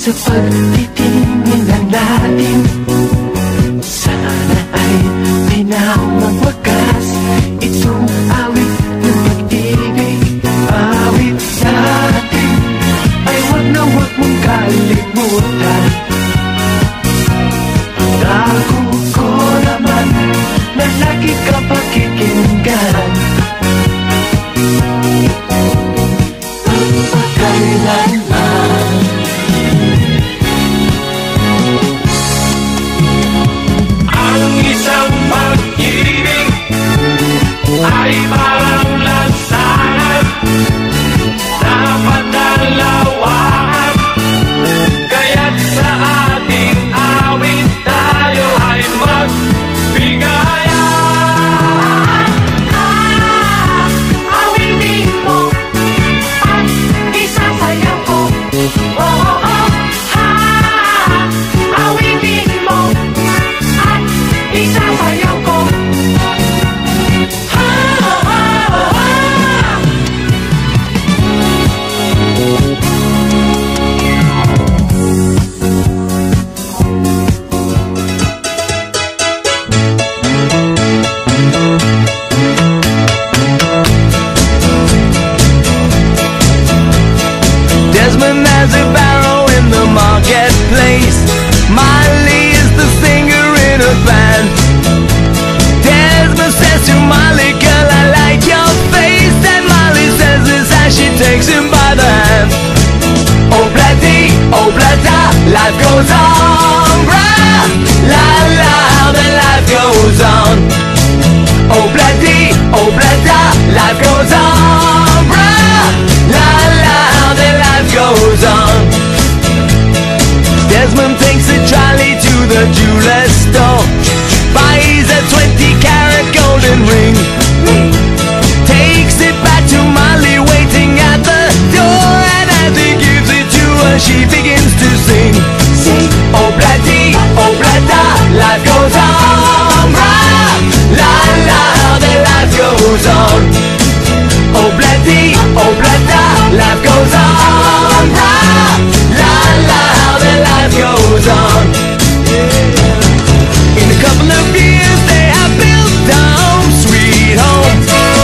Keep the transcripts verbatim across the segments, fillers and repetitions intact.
sa pagtitinginan natin. Sana ay di na magwakas itong awit ng pag-ibig. Awit natin ay wag na wag mong kalimutan. Pangako ko naman na lagi ka pakikinggan. Pagpakailanman ang isang pag-ibig ay parang lansangan na padalawahan. Kaya't sa ating awit tayo ay magbigayan. Ah, awitin mo at isasayaw ko. Oh, oh, oh. Ha, awitin mo at isasayaw ko. Ha, oh, oh, oh. Desmond has a barrow in the marketplace. Molly is the singer in a band. Desmond says to Molly, girl, I like your face. And Molly says this as she takes him by the hand. Oh bloody, oh blada, life goes on, brah. La la, the life goes on. Oh bloody, oh blada, life goes on, brah. La la, the life goes on. Desmond takes a trolley to the jeweler's store, buys a twenty carat golden ring, takes it back to Molly waiting at the door. And as he gives it to her, she begins to sing. Sing, oh bloody, oh blada, life goes on, brah. La la, the life goes on. Oh bloody, oh blada, life goes on, brah. La la, the life goes on. In a couple of years they have built down sweet home,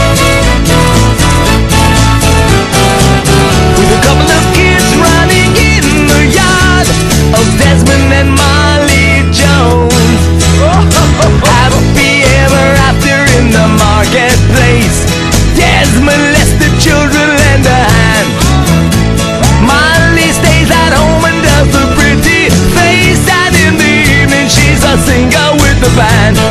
with a couple of kids running in the yard of Desmond and Molly Jones. Happy ever after in the marketplace. Desmond lets the children lend a hand. Molly stays at home and does the pretty face. And in the evening she's a singer with the band.